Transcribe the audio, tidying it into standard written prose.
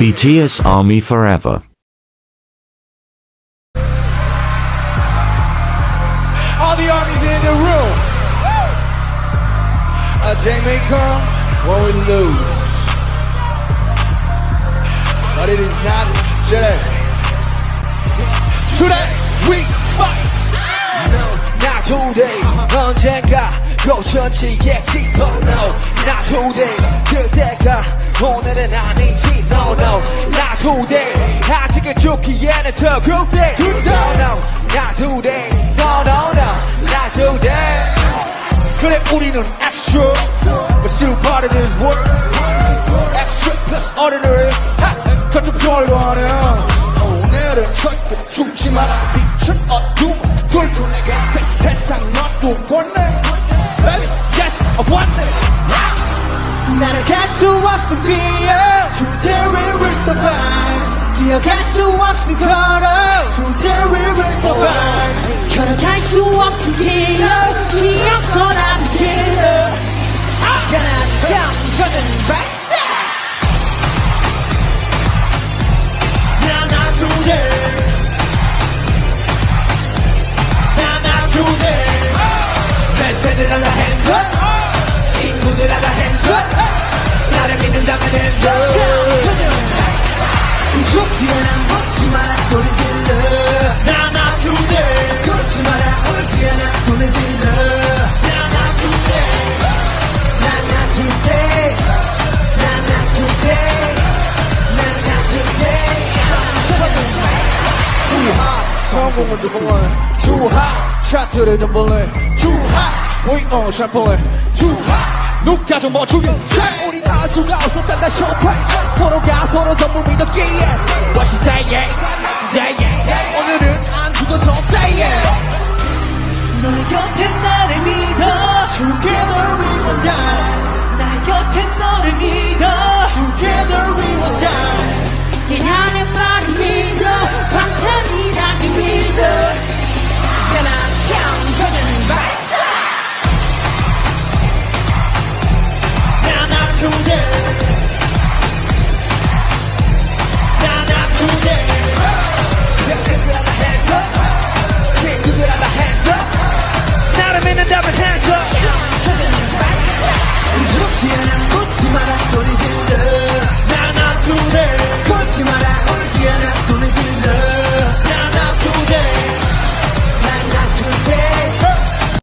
BTS Army Forever. All the armies in the room. A day may come when we lose, but it is not today. Today we fight. Not today. 언젠가 고천지겠지. No no. Not today. 그때가 오늘은 아니지. No no. Not today. 아직은 죽기에는 더 그때. No no. Not today. No no no. Not today. 그래 우리는 extra, but still part of this world. Extra plus ordinary. 더좀 결과는 오늘은 절대 죽지 마라. 빛은 어둠 돌고 내게 세상 너도 원해. Baby, yes, I want it. 나를 갈 수 없음 뛰어. Today we will survive. 뛰어갈 수 없음 걸어. Today we will survive. 걸어갈 수 없음 뛰어. 기억서라도 길어. 가난 참전은 발사. Not today. Not today. 팬들 하나 hands up. 친구들 하나 hands up. 나를 믿는다면 hands up. 죽지 않아 묻지 마라 소리 질러. Not today. 걷지 마라 울지 않아 손을 들어. Not today. Not today. Not today. Not today. Too hot. 성공을 두번에. Too hot. 차트를 넘볼래. Too hot. We on 샴푸래. Too hot. 누가 좀 멈추긴 해. 우리 나주가 없었단다 쇼파이. 서로가 서로 전부 믿었기에. What you say, yeah, yeah, yeah. 오늘은 안 죽어도 day, yeah. 너의 곁에 나를 믿어. Together we will die. 나의 곁에 너를